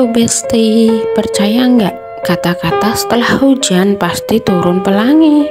itu Besti, percaya nggak? Kata-kata setelah hujan pasti turun pelangi.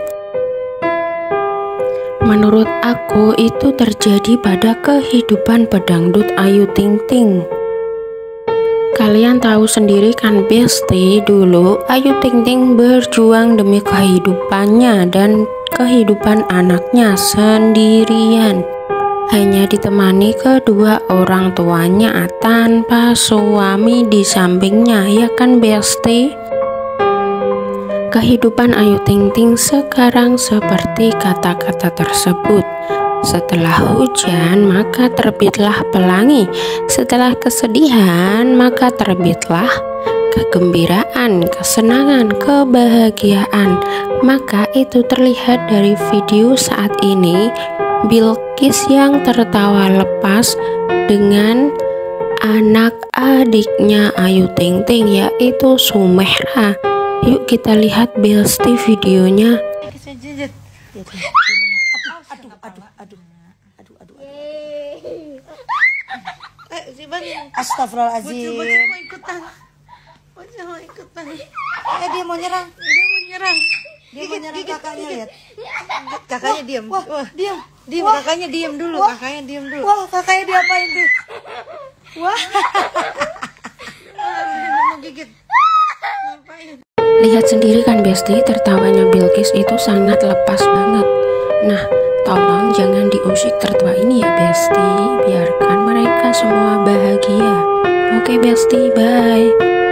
Menurut aku itu terjadi pada kehidupan pedangdut Ayu Ting Ting. Kalian tahu sendiri kan Besti, dulu Ayu Ting Ting berjuang demi kehidupannya dan kehidupan anaknya sendirian. Hanya ditemani kedua orang tuanya tanpa suami di sampingnya, ya kan Besti? Kehidupan Ayu Ting Ting sekarang seperti kata-kata tersebut. Setelah hujan maka terbitlah pelangi, setelah kesedihan maka terbitlah kegembiraan, kesenangan, kebahagiaan. Maka itu terlihat dari video saat ini, Bilqis yang tertawa lepas dengan anak adiknya Ayu Ting Ting, yaitu Sumehra. Yuk kita lihat Besti videonya. Astagfirullahaladzim. Bocil mau ikutan. Dia mau nyerang. Dia mau nyerang kakaknya, lihat. Kakaknya diam. Wah, diam. Kakaknya diam dulu. Wah, kakaknya diapain tuh? Wah. Mau gigit. Ngapain? Lihat sendiri kan Besti, tertawanya Bilqis itu sangat lepas banget. Nah, tolong jangan diusik tertawa ini ya Besti, biarkan mereka semua bahagia. Oke Besti, bye.